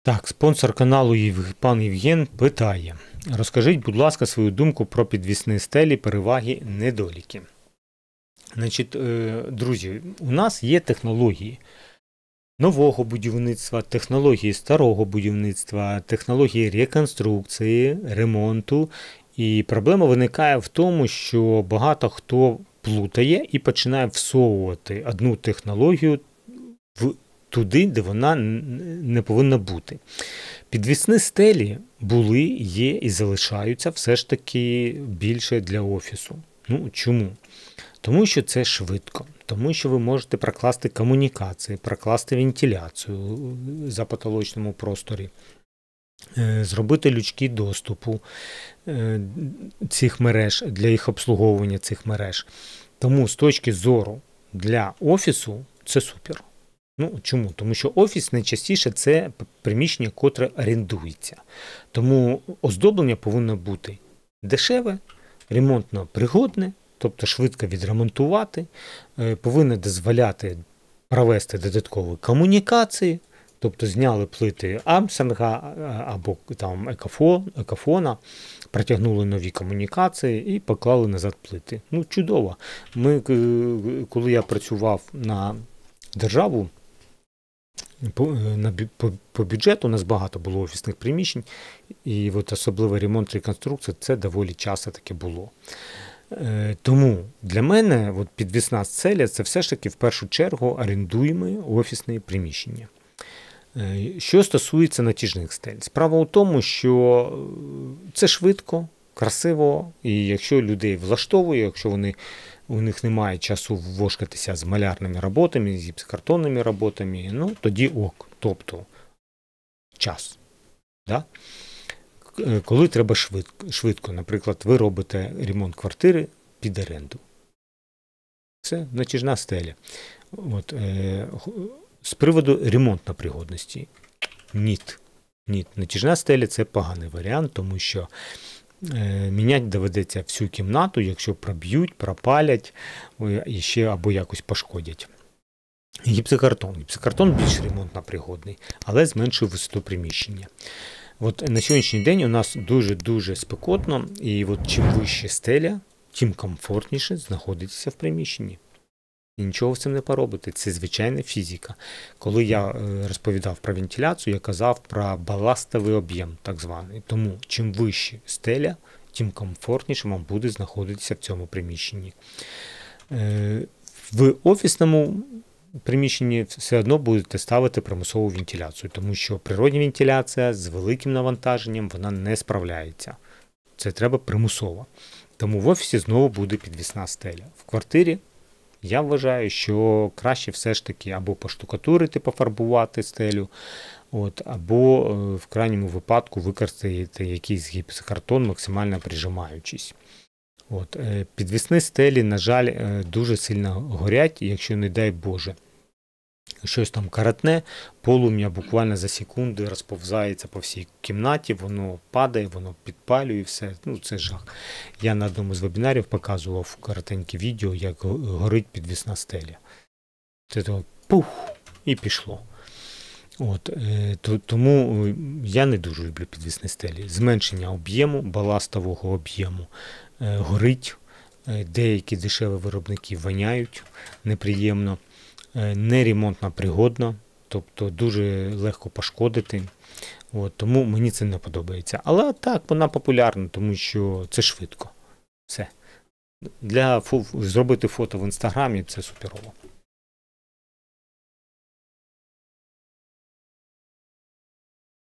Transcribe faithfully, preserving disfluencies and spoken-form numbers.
Так, спонсор каналу Єв- пан Євген питає: розкажіть, будь ласка, свою думку про підвісні стелі, переваги, недоліки. Значить, е, друзі, у нас є технології нового будівництва, технології старого будівництва, технології реконструкції, ремонту. І проблема виникає в тому, що багато хто плутає і починає всовувати одну технологію в туди, де вона н- не повинна бути. Підвісні стелі були, є і залишаються все ж таки більше для офісу. Ну, чому? Тому що це швидко, тому що ви можете прокласти комунікації, прокласти вентиляцію за потолочному просторі, е, зробити лючки доступу е, цих мереж, для їх обслуговування цих мереж. Тому з точки зору для офісу це супер. Ну, чому? Тому що офіс найчастіше це приміщення, котре орендується. Тому оздоблення повинно бути дешеве, ремонтно пригодне, тобто швидко відремонтувати, е, повинно дозволяти провести додаткові комунікації, тобто зняли плити Армстронга або там екофон, екофона, протягнули нові комунікації і поклали назад плити. Ну, чудово. Ми, е, коли я працював на державу, по, на, бю- по, по бюджету у нас багато було офісних приміщень, і от особливо ремонт, реконструкція, це доволі часто таке було. Е, Тому для мене от підвісна стеля – це все ж таки в першу чергу орендуємо офісні приміщення. Е, Що стосується натяжних стель, справа у тому, що е, це швидко, красиво, і якщо людей влаштовує, якщо вони, у них немає часу вошкатися з малярними роботами, з гіпсокартонними роботами, ну тоді ок, тобто час. Да? Е, Коли треба швидко, швидко, наприклад, ви робите ремонт квартири під оренду. Це натяжна стеля. От, е, х- з приводу ремонтної пригодності. Ні. Ні. Натяжна стеля – це поганий варіант, тому що е, міняти доведеться всю кімнату, якщо проб'ють, пропалять ой, і ще або якось пошкодять. Гіпсокартон. Гіпсокартон більш ремонтно пригодний, але зменшує висоту приміщення. От на сьогоднішній день у нас дуже-дуже спекотно, і от чим вище стеля, тим комфортніше знаходитися в приміщенні. І нічого з цим не поробити. Це звичайна фізика. Коли я е, розповідав про вентиляцію, я казав про баластовий об'єм, так званий. Тому чим вище стеля, тим комфортніше вам буде знаходитися в цьому приміщенні. Е, В офісному приміщенні все одно будете ставити примусову вентиляцію, тому що природня вентиляція з великим навантаженням вона не справляється. Це треба примусово. Тому в офісі знову буде підвісна стеля. В квартирі я вважаю, що краще все ж таки або поштукатурити, пофарбувати стелю, от, або е, в крайньому випадку використати якийсь гіпсокартон, максимально прижимаючись. От, е, підвісні стелі, на жаль, е, дуже сильно горять, і якщо, не дай Боже, щось там каратне, полум'я буквально за секунди розповзається по всій кімнаті, воно падає, воно підпалює все. Ну, це жах. Я на одному з вебінарів показував коротеньке відео, як го- горить підвісна стеля. Це то пух, і пішло. От, е, то, тому е, я не дуже люблю підвісні стелі. Зменшення об'єму, баластового об'єму, е, горить. Е, Деякі дешеві виробники воняють неприємно, е, не ремонтно пригодно, тобто дуже легко пошкодити. От, тому мені це не подобається. Але так, вона популярна, тому що це швидко. Все. Для фо- зробити фото в інстаграмі це суперово.